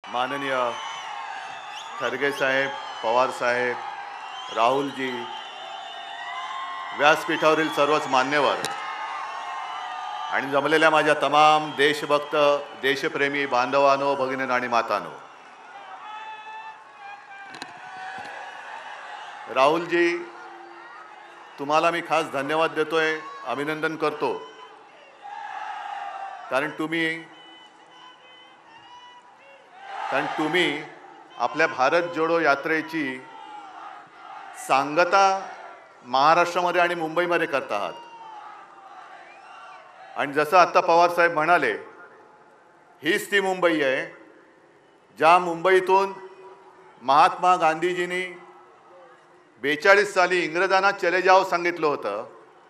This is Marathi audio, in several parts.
माननीय खरगे साहेब, पवार साहेब, राहुलजी, व्यासपीठावरील सर्वच मान्यवर आणि जमलेल्या माझ्या तमाम देशभक्त देशप्रेमी बांधवांनो, भगिनींनो आणि मातांनो, राहुलजी, तुम्हाला मी खास धन्यवाद देतोय, अभिनंदन करतो, कारण तुम्ही आपल्या भारत जोडो यात्रेची सांगता महाराष्ट्रामध्ये आणि मुंबईमध्ये करत आहात. आणि जसं आता पवार साहेब म्हणाले, हीच ती मुंबई आहे ज्या मुंबईतून महात्मा गांधीजींनी 42 साली इंग्रजांना चले जाओ सांगितलं होतं.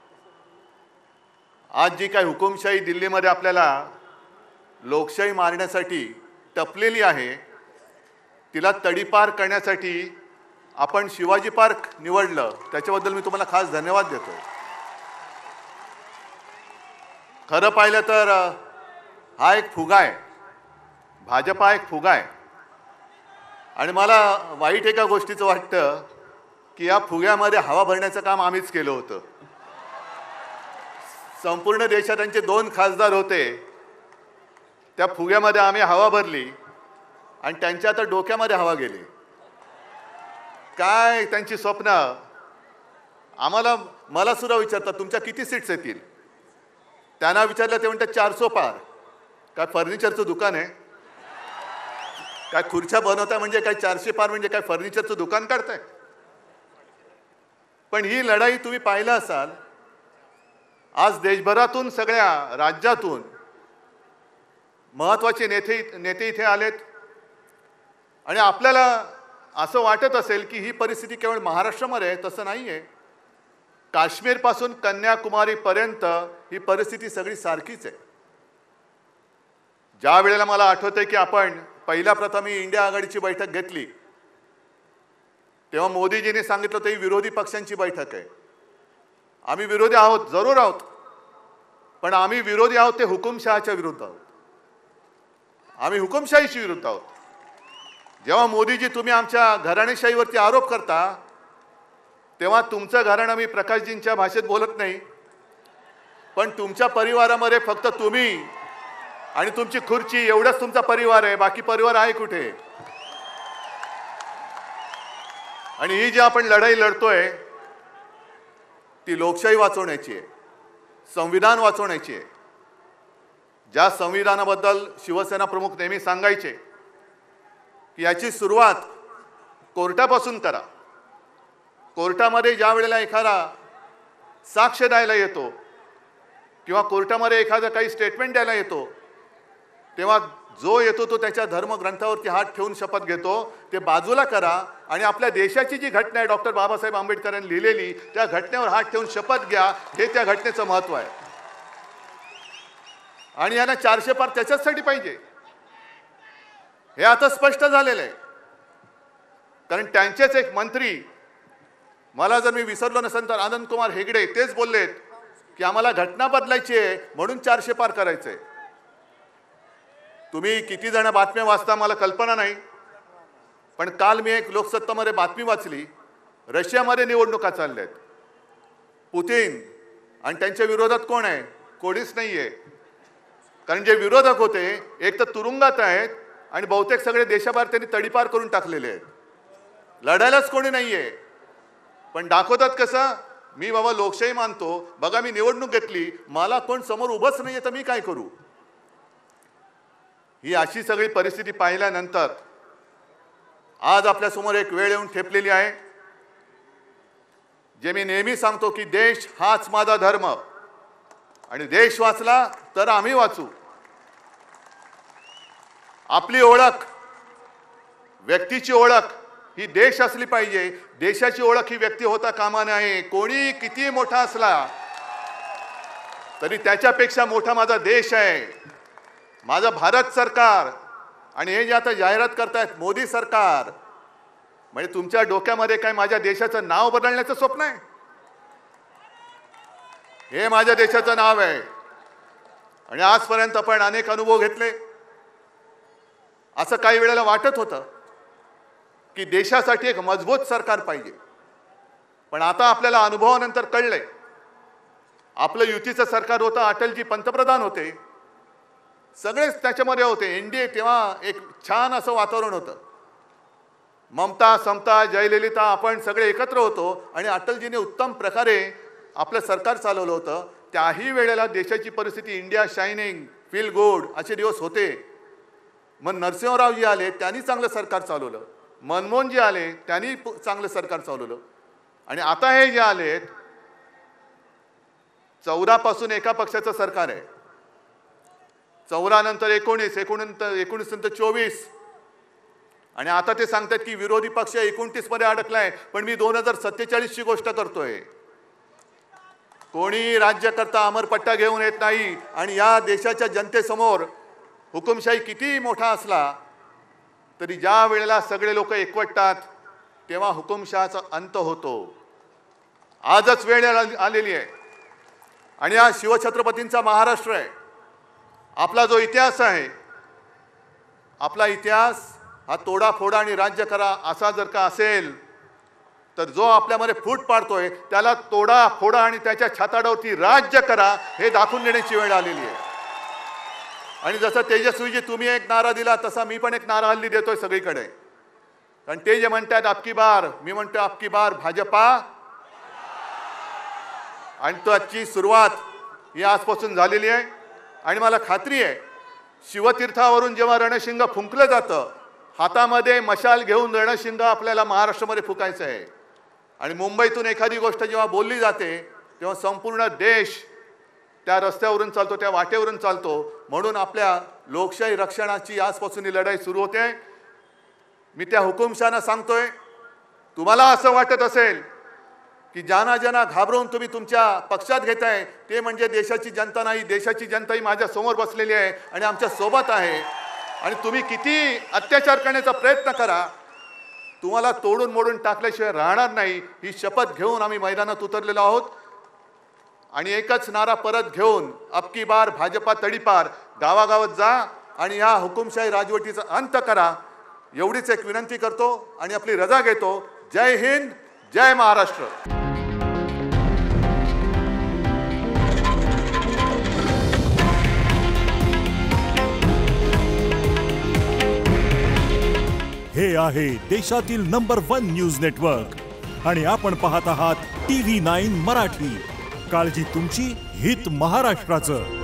आज जी काही हुकुमशाही दिल्लीमध्ये आपल्याला लोकशाही मारण्यासाठी टपलेली आहे, तिला तडीपार करण्यासाठी आपण शिवाजी पार्क निवडलं. त्याच्याबद्दल मी तुम्हाला खास धन्यवाद देतो. खरं पाहिलं तर हा एक फुगा आहे, भाजपा एक फुगा आहे. आणि मला वाईट एका गोष्टीचं वाटतं की या फुग्यामध्ये हवा भरण्याचं काम आम्हीच केलं होतं. संपूर्ण देशात त्यांचे 2 खासदार होते, त्या फुग्यामध्ये आम्ही हवा भरली आणि त्यांच्या आता डोक्यामध्ये हवा गेली. काय त्यांची स्वप्न. मला सुद्धा विचारतात तुमच्या किती सीट्स येतील. त्यांना विचारलं ते म्हणतात 400 पार. काय फर्निचरचं दुकान आहे काय? खुर्च्या बनवताय म्हणजे काय 400 पार म्हणजे काय फर्निचरचं दुकान काढताय? पण ही लढाई तुम्ही पाहिलं असाल, आज देशभरातून सगळ्या राज्यातून महत्त्वाचे नेते इथे आलेत. आणि आपल्याला असं वाटत असेल की ही परिस्थिती केवळ महाराष्ट्रामध्ये आहे. तसं नाही आहे. काश्मीरपासून कन्याकुमारीपर्यंत ही परिस्थिती सगळी सारखीच आहे. ज्या वेळेला मला आठवतंय की आपण पहिल्या प्रथम ही इंडिया आघाडीची बैठक घेतली, तेव्हा मोदीजींनी सांगितलं होतं ही विरोधी पक्षांची बैठक आहे. आम्ही विरोधी आहोत, जरूर आहोत, पण आम्ही विरोधी आहोत ते हुकुमशहाच्या विरुद्ध आहोत. आम्ही हुकुमशाहीशी विरुद्ध आहोत. जेव्हा मोदीजी तुम्ही आमच्या घराणेशाहीवरती आरोप करता, तेव्हा तुमचं घराणं मी प्रकाशजींच्या भाषेत बोलत नाही, पण तुमच्या परिवारामध्ये फक्त तुम्ही आणि तुमची खुर्ची एवढंच तुमचा परिवार आहे. बाकी परिवार आहे कुठे? आणि ही जी आपण लढाई लढतोय ती लोकशाही वाचवण्याची आहे, संविधान वाचवण्याची आहे. ज्या संविधानाबद्दल शिवसेना प्रमुख नेहमी सांगायचे की याची सुरुवात कोर्टापासून करा. कोर्टामध्ये ज्या वेळेला एखादा साक्ष द्यायला येतो किंवा कोर्टामध्ये एखादा काही स्टेटमेंट द्यायला येतो, तेव्हा जो येतो तो त्याच्या धर्मग्रंथावरती हात ठेवून शपथ घेतो. ते बाजूला करा आणि आपल्या देशाची जी घटना आहे डॉक्टर बाबासाहेब आंबेडकरांनी लिहिलेली, त्या घटनेवर हात ठेवून शपथ घ्या. हे त्या घटनेचं महत्त्व आहे. आणि यांना 400 पार त्याच्याचसाठी पाहिजे, हे आता स्पष्ट झालेलं आहे. कारण त्यांचेच एक मंत्री, मला जर मी विसरलो नसेल तर आनंद कुमार हेगडे, तेच बोललेत की आम्हाला घटना बदलायची आहे म्हणून 400 पार करायचंय. तुम्ही किती जण बातम्या वाचता मला कल्पना नाही, पण काल मी एक लोकसत्तामध्ये बातमी वाचली, रशियामध्ये निवडणुका चालल्या आहेत. पुतिन आणि त्यांच्या विरोधात कोण आहे? कोणीच नाही आहे. कारण जे विरोधक होते एक तर तुरुंगात आहेत आणि बहुतेक सगळे देशाबाहेर त्यांनी तडीपार करून टाकलेले आहेत. लढायलाच कोणी नाही आहे. पण दाखवतात कसं, मी बाबा लोकशाही मानतो, बघा मी निवडणूक घेतली, मला कोण समोर उभंच नाही आहे तर मी काय करू. ही अशी सगळी परिस्थिती पाहिल्यानंतर आज आपल्यासमोर एक वेळ येऊन ठेपलेली आहे, जे मी नेहमी सांगतो की देश हाच माझा धर्म आणि देश वाचला तर आम्ही वाचू. आपली ओळख, व्यक्तीची ओळख ही देश असली पाहिजे. देशाची ओळख ही व्यक्ती होता कामा नये. कोणी किती मोठा असला तरी त्याच्यापेक्षा मोठा माझा देश आहे, माझं भारत सरकार. आणि हे जे आता जाहिरात करतायत मोदी सरकार, म्हणजे तुमच्या डोक्यामध्ये काय माझ्या देशाचं नाव बदलण्याचं स्वप्न आहे? हे माझ्या देशाचं नाव आहे. आणि आजपर्यंत आपण अनेक अनुभव घेतले, असं काही वेळेला वाटत होतं की देशासाठी एक मजबूत सरकार पाहिजे. पण आता आपल्याला अनुभवानंतर कळलंय, आपलं युतीचं सरकार होतं, अटलजी पंतप्रधान होते, सगळेच त्याच्यामध्ये होते. एनडीए तेव्हा एक छान असं वातावरण होतं. ममता, समता, जयललिता आपण सगळे एकत्र होतो आणि अटलजीने उत्तम प्रकारे आपलं सरकार चालवलं होतं. त्याही वेळेला देशाची परिस्थिती इंडिया शायनिंग, फील गुड असे दिवस होते. मग नरसिंहरावजी आले, त्यांनी चांगलं सरकार चालवलं. मनमोहनजी आले, त्यांनी चांगलं सरकार चालवलं. आणि आता हे जे आलेत, 14 पासून एका पक्षाचं सरकार आहे, 14 नंतर 19, 19 नंतर 24, आणि आता ते सांगतात की विरोधी पक्ष 29 मध्ये अडकलाय. पण मी 2047 ची गोष्ट करतोय. कोणी राज्यकर्ता अमरपट्टा घेऊन येत नाही. आणि या देशाच्या जनतेसमोर हुकुमशाही किती मोठा असला तरी ज्या वेळेला सगळे लोक एकवटतात तेव्हा हुकुमशहाचा अंत होतो. आजच वेळ आलेली आहे आणि हा शिवछत्रपतींचा महाराष्ट्र आहे. आपला जो इतिहास आहे, आपला इतिहास हा तोडाफोडा आणि राज्य करा असा जर का असेल तर जो आपल्यामध्ये फूट पाडतोय त्याला तोडा फोडा आणि त्याच्या छाताडावरती राज्य करा हे दाखवून देण्याची वेळ आलेली आहे. आणि जसं तेजस्वीजी तुम्ही एक नारा दिला तसा मी पण एक नारा हल्ली देतोय सगळीकडे. कारण ते जे म्हणतात अबकी बार, मी म्हणतो अबकी बार भाजपा. आणि त्याची सुरुवात ही आजपासून झालेली आहे. आणि मला खात्री आहे शिवतीर्थावरून जेव्हा रणशिंग फुंकलं जातं, हातामध्ये मशाल घेऊन रणशिंग आपल्याला महाराष्ट्रामध्ये फुकायचं आहे. आणि मुंबईतून एखादी गोष्ट जेव्हा बोलली जाते तेव्हा संपूर्ण देश त्या रस्त्यावरून चालतो, त्या वाटेवरून चालतो. म्हणून आपल्या लोकशाही रक्षणाची आजपासून ही लढाई सुरू होते. मी त्या हुकुमशहांना सांगतोय, तुम्हाला असं वाटत असेल की ज्यांना ज्यांना घाबरवून तुम्ही तुमच्या पक्षात घेताय ते म्हणजे देशाची जनता नाही, देशाची जनता ही माझ्या समोर बसलेली आहे आणि आमच्या सोबत आहे. आणि तुम्ही किती अत्याचार करण्याचा प्रयत्न करा, तुम्हाला तोडून मोडून टाकल्याशिवाय राहणार नाही ही शपथ घेऊन आम्ही मैदानात उतरलेलो आहोत. आणि एकच नारा परत घेऊन अबकी बार भाजपा तडीपार, गावागावात जा आणि ह्या हुकुमशाही राजवटीचा अंत करा एवढीच एक विनंती करतो आणि आपली रजा घेतो. जय हिंद, जय महाराष्ट्र. हे आहे देशातील नंबर 1 न्यूज नेटवर्क आणि आपण पाहत आहात TV9 मराठी. काळजी तुमची, हित महाराष्ट्राचं.